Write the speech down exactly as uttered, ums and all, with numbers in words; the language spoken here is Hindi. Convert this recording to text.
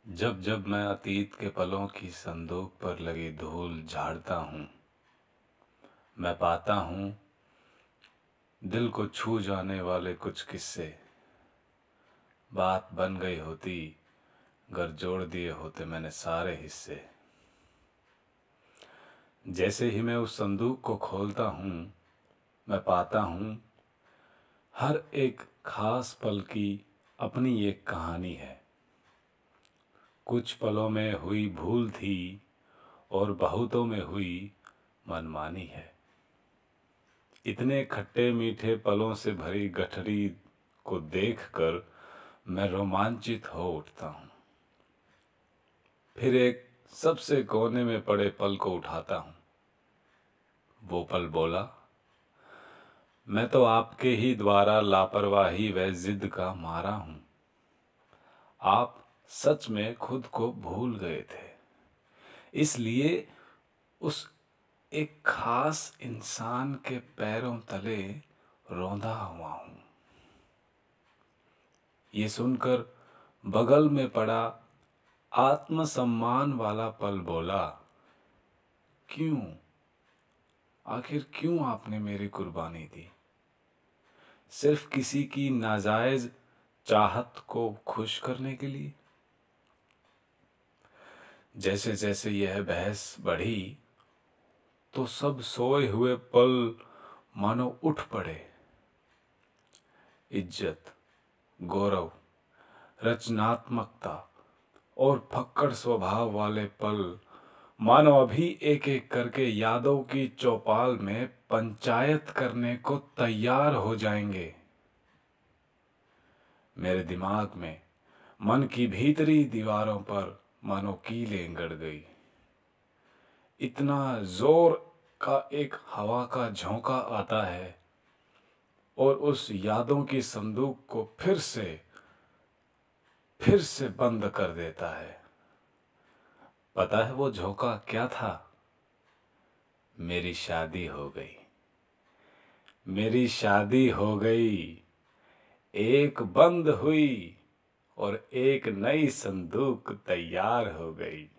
जब जब मैं अतीत के पलों की संदूक पर लगी धूल झाड़ता हूँ, मैं पाता हूँ दिल को छू जाने वाले कुछ किस्से। बात बन गई होती गर जोड़ दिए होते मैंने सारे हिस्से। जैसे ही मैं उस संदूक को खोलता हूँ, मैं पाता हूँ हर एक खास पल की अपनी एक कहानी है। कुछ पलों में हुई भूल थी और बहुतों में हुई मनमानी है। इतने खट्टे मीठे पलों से भरी गठरी को देखकर मैं रोमांचित हो उठता हूँ। फिर एक सबसे कोने में पड़े पल को उठाता हूँ। वो पल बोला, मैं तो आपके ही द्वारा लापरवाही व जिद का मारा हूँ। आप सच में खुद को भूल गए थे, इसलिए उस एक खास इंसान के पैरों तले रौंदा हुआ हूँ। ये सुनकर बगल में पड़ा आत्मसम्मान वाला पल बोला, क्यों, आखिर क्यों आपने मेरी कुर्बानी दी? सिर्फ किसी की नाजायज चाहत को खुश करने के लिए? जैसे जैसे यह बहस बढ़ी तो सब सोए हुए पल मानो उठ पड़े। इज्जत, गौरव, रचनात्मकता और फक्कड़ स्वभाव वाले पल मानो अभी एक एक करके यादों की चौपाल में पंचायत करने को तैयार हो जाएंगे। मेरे दिमाग में, मन की भीतरी दीवारों पर मानो कीलें गड़ गई। इतना जोर का एक हवा का झोंका आता है और उस यादों की संदूक को फिर से फिर से बंद कर देता है। पता है वो झोंका क्या था? मेरी शादी हो गई। मेरी शादी हो गई। एक बंद हुई और एक नई संदूक तैयार हो गई।